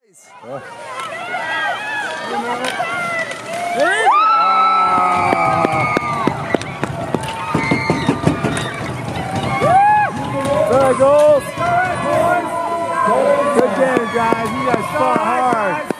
There it goes. Good game, guys. You guys fought hard.